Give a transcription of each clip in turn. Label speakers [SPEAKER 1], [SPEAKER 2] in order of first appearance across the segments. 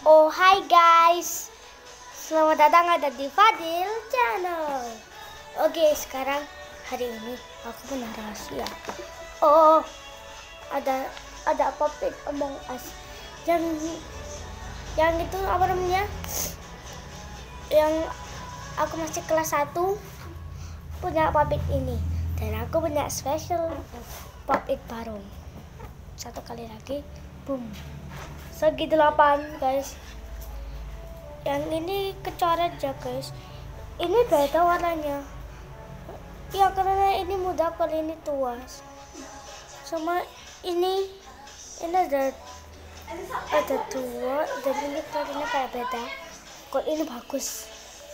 [SPEAKER 1] Oh hai guys, selamat datang ada di Fadil Channel. Oke, sekarang hari ini aku punya rahasia. Oh, ada Puppet Among Us yang itu apa namanya? Yang aku masih kelas 1 punya Puppet ini, dan aku punya special Puppet baru. Satu kali lagi, boom. Segi 8 guys. Yang ini kecoret ya guys. Ini beda warnanya. Ya karena ini muda, kalau ini tua. Sama ini ada tua, dan ini warnanya kayak beda. Kalau ini bagus.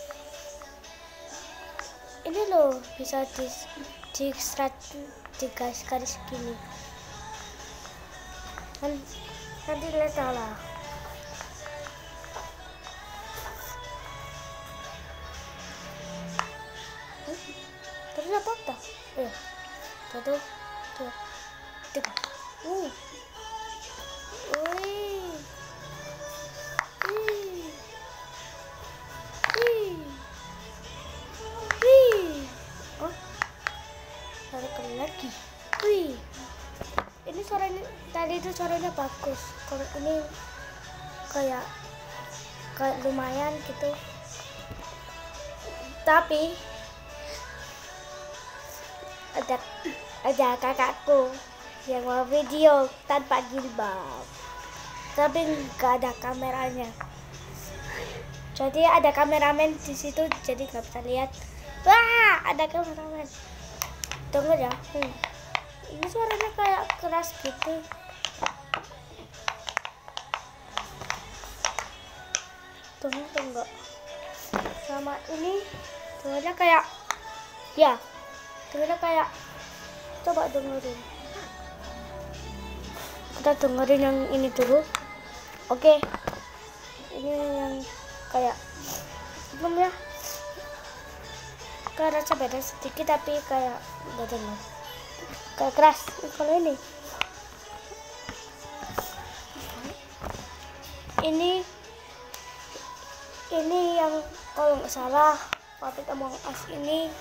[SPEAKER 1] Ini loh bisa di garis gini. Nanti lihat lah. Terus apa tak? Satu, dua, tiga. Wih. Oh, ada kali lagi. Wih. Ini suaranya tadi itu suaranya bagus. Kalau ini kayak lumayan gitu. Tapi ada kakakku yang mau video tanpa jilbab, tapi nggak ada kameranya. Jadi ada kameramen di situ, jadi nggak bisa lihat. Wah, ada kameramen. Tunggu ya. Ini suaranya kayak keras gitu. Tunggu. Sama ini suaranya kayak coba dengerin. Kita dengerin yang ini dulu. Oke. Ini yang kayak belum ya. Kayak rasa beda sedikit, tapi kayak udah dengar. Kayak keras. Kalau ini yang kalau nggak salah Puppet Among Us ini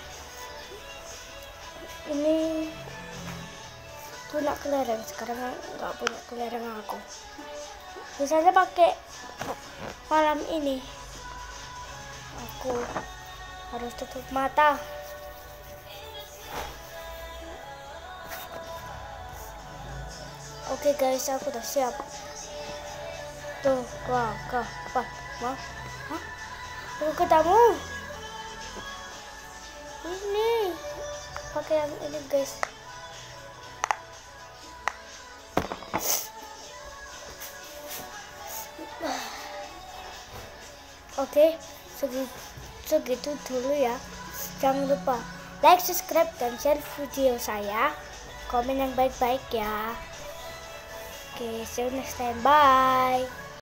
[SPEAKER 1] punya kelereng. Sekarang nggak punya kelereng aku. Biasanya pakai malam ini aku harus tutup mata. Oke guys, aku udah siap. Tuh, wah, apa? Wah, aku ketemu. Ini pakai yang ini guys. Oke, segitu dulu ya. Jangan lupa like, subscribe, dan share video saya. Komen yang baik-baik ya. Oke, see you next time. Bye.